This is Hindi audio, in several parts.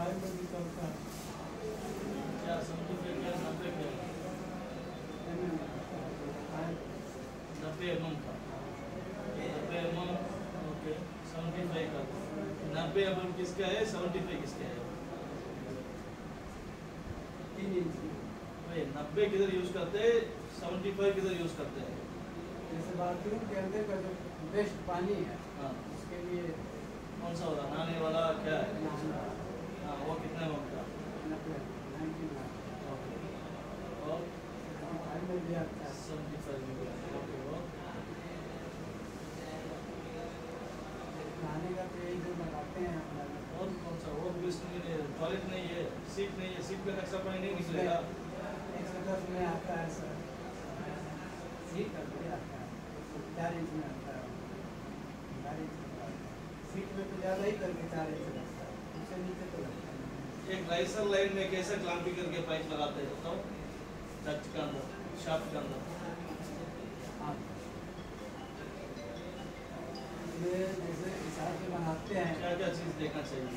फाइव में भी चलता है क्या 75 क्या 90 क्या 90 mm का 90 mm ओके 75 का 90 mm किसका है 75 किसका है 3 इंच भाई 90 किधर यूज करते हैं 75 किधर यूज करते हैं जैसे बाथरूम के अंदर का जो बेस्ट पानी है हाँ उसके लिए कौन सा वाला नहाने वाला क्या है नहाना हाँ वो कितने mm का 90 90 ओके और फाइव में भी आता है 75 में ओके वो नहाने का तो यही जो लगाते हैं अपना और कौन सा और भी इसमें टॉयलेट नहीं है सीट नहीं है सीट पे एक्स्ट्रा पानी नहीं निकलेगा 110 में आता है सर सीट का भी आता है 4 इंच में आता है 4 इंच में आता है सीट में तो ज़्यादा ही करके 4 इंच लगता है उससे नीचे तो लगता है एक राइसर लाइन में कैसे क्लैंपिंग करके पाइप लगाते हैं बताओ डक्ट के अंदर शाफ्ट के अंदर हाँ ये जैसे हिसाब से बनाते हैं क्या क्या चीज़ देखना चाहिए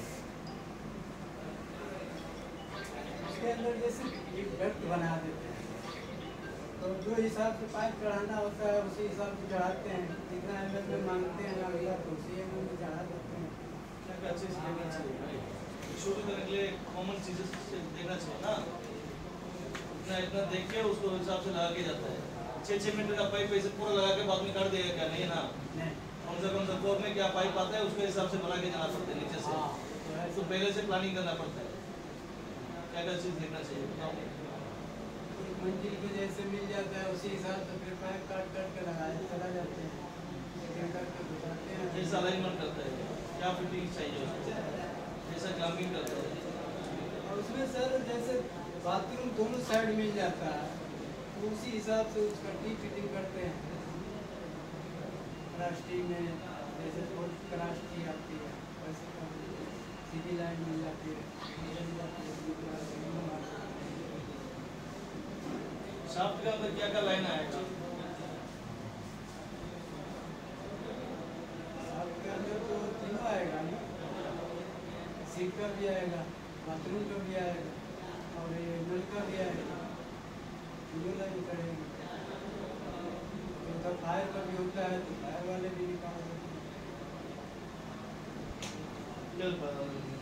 उसके अंदर जैसे एक डक्ट बना देते हैं तो जो हिसाब से पाइप चढ़ाना होता है उसी हिसाब से चढ़ाते हैं जितना एम में मांगते हैं अगला तो उसी एम में चढ़ा देते हैं क्या क्या चीज़ देखना चाहिए भाई शुरू करने के लिए कॉमन चीज़ें देखना चाहिए ना इतना इतना देख के उसको हिसाब से लगा के जाता है 6-6 मीटर का पाइप ऐसे पूरा लगा के बाद में काट देगा क्या नहीं ना नहीं कम से कम कोर में क्या पाइप आता है उसके हिसाब से बना के जाना पड़ता है नीचे से हाँ तो है तो पहले से प्लानिंग करना पड़ता है क्या क्या चीज़ देखना चाहिए बताओ एक मंजिल को जैसे मिल जाता है उसी हिसाब से फिर पाइप काट काट के लगाए चला जाते हैं फिटिंग करके घुसाते हैं जैसा अलाइनमेंट करता है क्या फिटिंग चाहिए उसको जैसा क्लैंपिंग करता है और उसमें सर जैसे बाथरूम दोनों साइड मिल जाता है तो उसी हिसाब से उसका टी फिटिंग करते हैं क्रास्टी में जैसे बहुत क्रास्टी आती है वैसे का सीधी लाइन मिल जाती है शाफ्ट के अंदर क्या क्या लाइन आएगा आपके अंदर तो तीनों आएगा ना सीट का भी आएगा बाथरूम का भी आएगा और ये नल का भी आएगा तीनों लाइन करेंगे तो फायर का भी होता है तो फायर वाले भी निकाल देते हैं चल